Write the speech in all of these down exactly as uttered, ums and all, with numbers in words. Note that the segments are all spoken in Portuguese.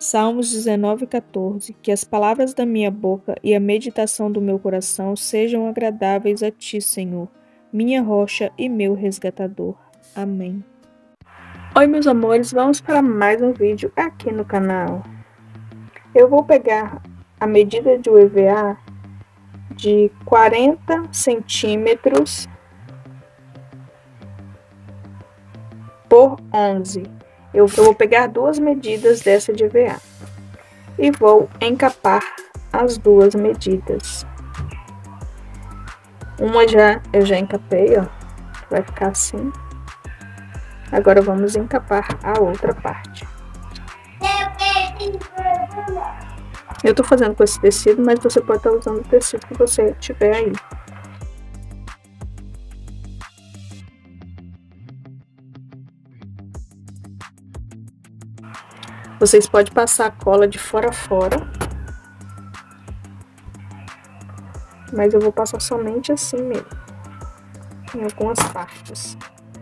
Salmos dezenove, quatorze. Que as palavras da minha boca e a meditação do meu coração sejam agradáveis a ti, Senhor, minha rocha e meu resgatador. Amém. Oi, meus amores, vamos para mais um vídeo aqui no canal. Eu vou pegar a medida de U E V A de quarenta centímetros por onze. Eu vou pegar duas medidas dessa de E V A e vou encapar as duas medidas. Uma já eu já encapei, ó, vai ficar assim. Agora vamos encapar a outra parte. Eu tô fazendo com esse tecido, mas você pode estar usando o tecido que você tiver aí. Vocês podem passar a cola de fora a fora, mas eu vou passar somente assim mesmo, em algumas partes.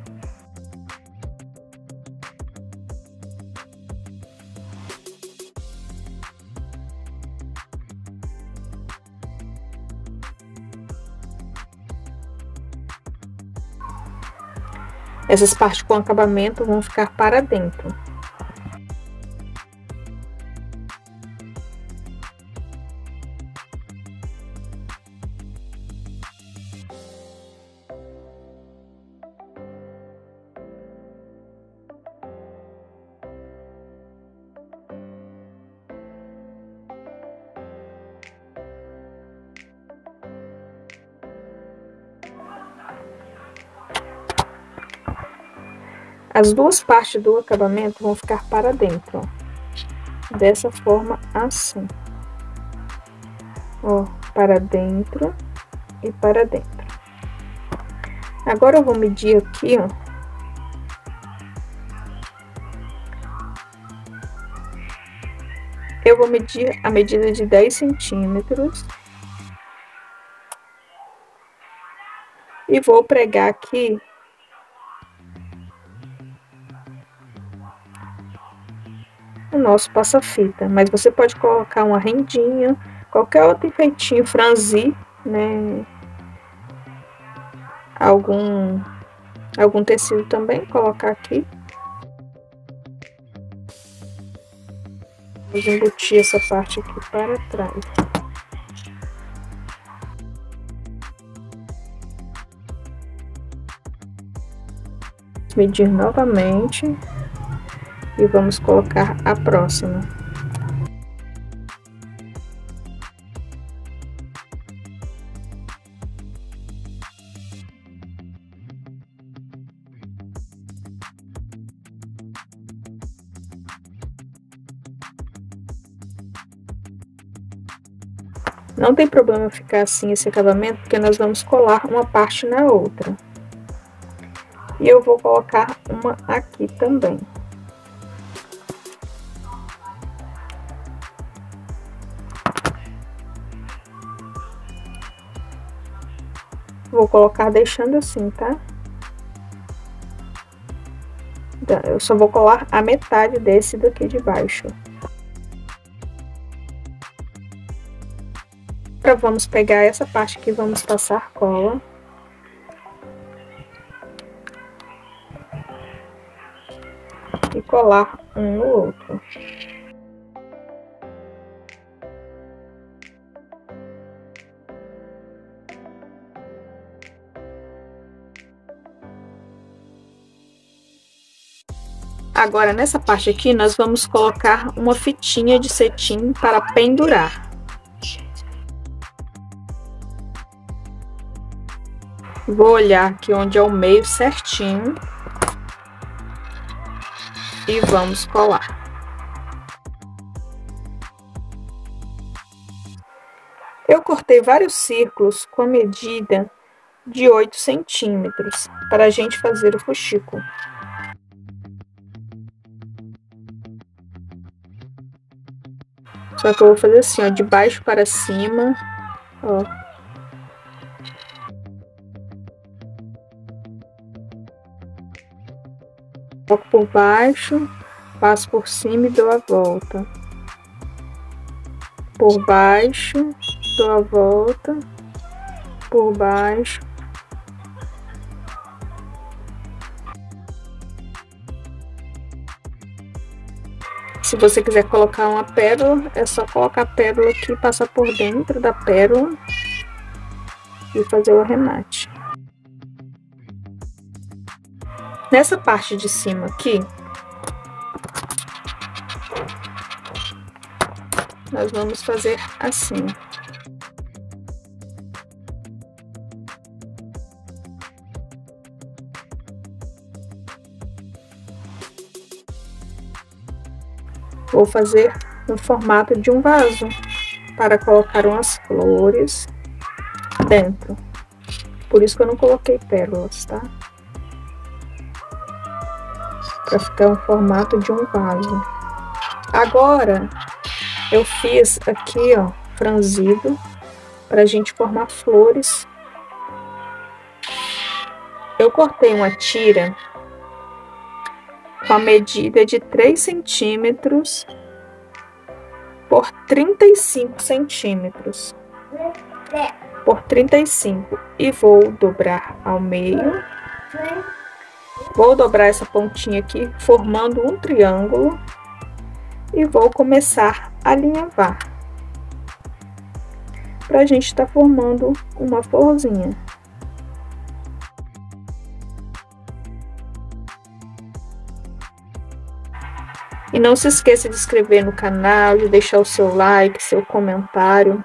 Essas partes com acabamento vão ficar para dentro. As duas partes do acabamento vão ficar para dentro, ó. Dessa forma, assim. Ó, para dentro e para dentro. Agora eu vou medir aqui, ó. Eu vou medir a medida de dez centímetros. E vou pregar aqui o nosso passa-fita, mas você pode colocar uma rendinha, qualquer outro enfeitinho, franzir, né? Algum, algum tecido também, colocar aqui. Vamos embutir essa parte aqui para trás. Medir novamente. E vamos colocar a próxima. Não tem problema ficar assim esse acabamento, porque nós vamos colar uma parte na outra. E eu vou colocar uma aqui também. Vou colocar deixando assim, tá? Eu só vou colar a metade desse daqui de baixo. Agora vamos pegar essa parte aqui, vamos passar cola. E colar um no outro. Agora, nessa parte aqui, nós vamos colocar uma fitinha de cetim para pendurar. Vou olhar aqui onde é o meio certinho. E vamos colar. Eu cortei vários círculos com a medida de oito centímetros, para a gente fazer o fuxico. Só que eu vou fazer assim, ó, de baixo para cima, ó. Coloco por baixo, passo por cima e dou a volta. por baixo, dou a volta, por baixo. Se você quiser colocar uma pérola, é só colocar a pérola aqui, passar por dentro da pérola e fazer o arremate. Nessa parte de cima aqui, nós vamos fazer assim. Vou fazer no formato de um vaso para colocar umas flores dentro. Por isso que eu não coloquei pérolas, tá? Para ficar no formato de um vaso. Agora, eu fiz aqui, ó, franzido, para a gente formar flores. Eu cortei uma tira com a medida de três centímetros por trinta e cinco centímetros por trinta e cinco e vou dobrar ao meio. Vou dobrar essa pontinha aqui, formando um triângulo, e vou começar a alinhavar para a gente estar tá formando uma florzinha. E não se esqueça de se inscrever no canal, de deixar o seu like, seu comentário.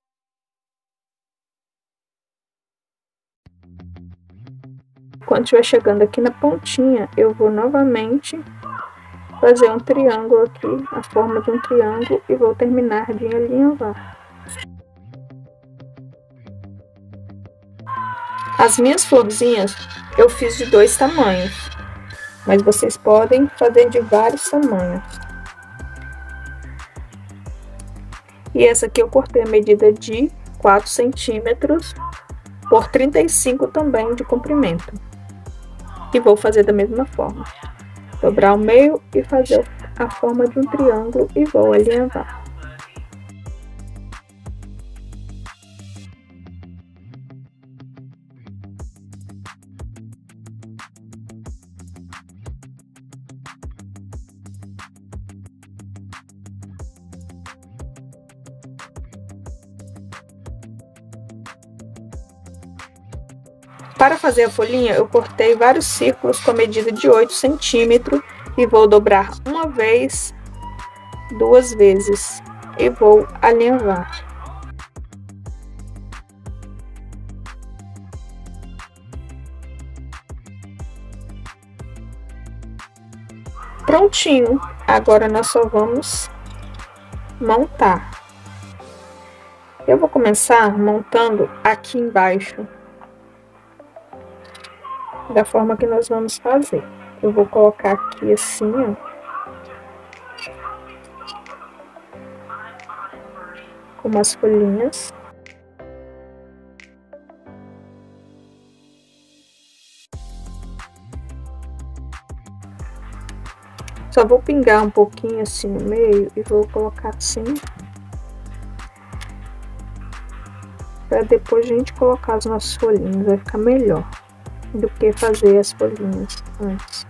Quando estiver chegando aqui na pontinha, eu vou novamente fazer um triângulo aqui, a forma de um triângulo, e vou terminar de alinhavar. As minhas florzinhas eu fiz de dois tamanhos, mas vocês podem fazer de vários tamanhos. E essa aqui eu cortei a medida de quatro centímetros por trinta e cinco também de comprimento. E vou fazer da mesma forma. Dobrar o meio e fazer a forma de um triângulo e vou alinhavar. Para fazer a folhinha, eu cortei vários círculos com a medida de oito centímetros e vou dobrar uma vez, duas vezes e vou alinhavar. Prontinho, agora nós só vamos montar. Eu vou começar montando aqui embaixo, da forma que nós vamos fazer. Eu vou colocar aqui assim, ó. Com umas folhinhas. Só vou pingar um pouquinho assim no meio e vou colocar assim. Para depois a gente colocar as nossas folhinhas, vai ficar melhor do que fazer as folhinhas antes.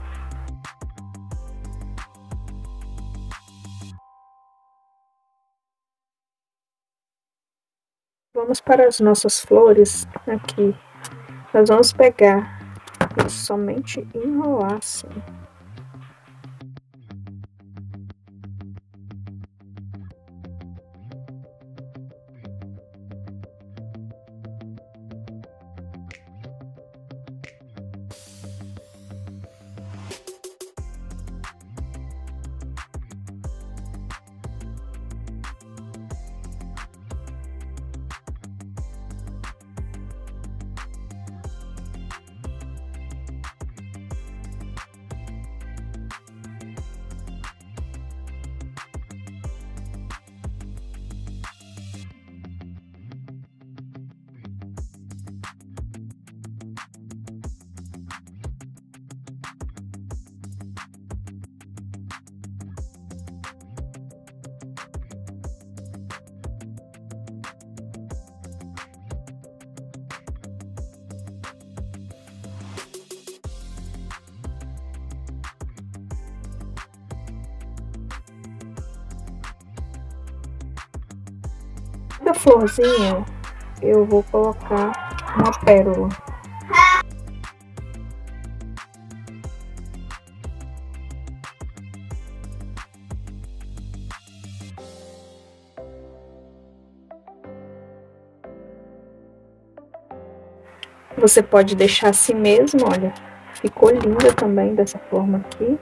Vamos para as nossas flores aqui. Nós vamos pegar e somente enrolar assim. Da florzinha, eu vou colocar uma pérola. Você pode deixar assim mesmo, olha. Ficou linda também dessa forma aqui.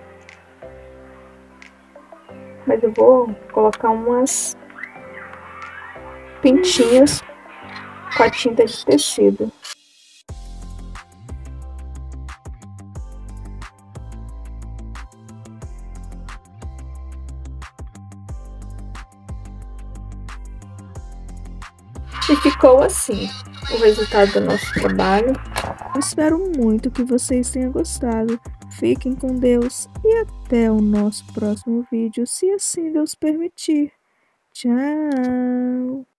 Mas eu vou colocar umas pintinhas com a tinta de tecido. E ficou assim o resultado do nosso trabalho. Espero muito que vocês tenham gostado. Fiquem com Deus e até o nosso próximo vídeo, se assim Deus permitir. Tchau!